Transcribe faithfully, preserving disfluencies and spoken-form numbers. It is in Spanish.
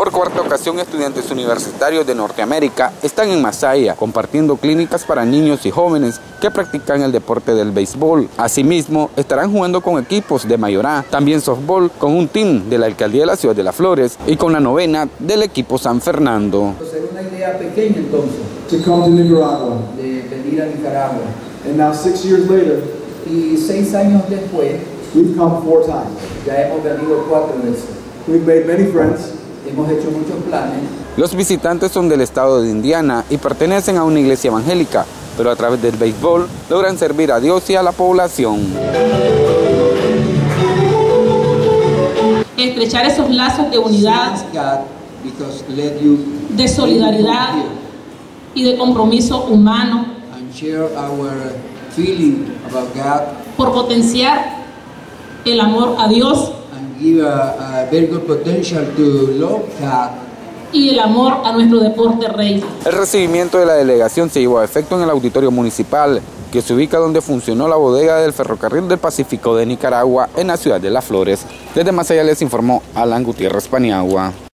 Por cuarta ocasión, estudiantes universitarios de Norteamérica están en Masaya compartiendo clínicas para niños y jóvenes que practican el deporte del béisbol. Asimismo, estarán jugando con equipos de Mayorá, también softball con un team de la Alcaldía de la Ciudad de Las Flores y con la novena del equipo San Fernando. Era una idea pequeña entonces, to come to Nicaragua. de venir a Nicaragua. And now six years later, Y seis años después, we've come four times. ya hemos venido cuatro veces. We've made many friends. Hemos hecho muchos planes. Los visitantes son del estado de Indiana y pertenecen a una iglesia evangélica, pero a través del béisbol logran servir a Dios y a la población. Estrechar esos lazos de unidad, de solidaridad y de compromiso humano, por potenciar el amor a Dios y el amor a nuestro deporte rey. El recibimiento de la delegación se llevó a efecto en el auditorio municipal, que se ubica donde funcionó la bodega del Ferrocarril del Pacífico de Nicaragua en la ciudad de Las Flores. Desde Masaya les informó Alan Gutiérrez Paniagua.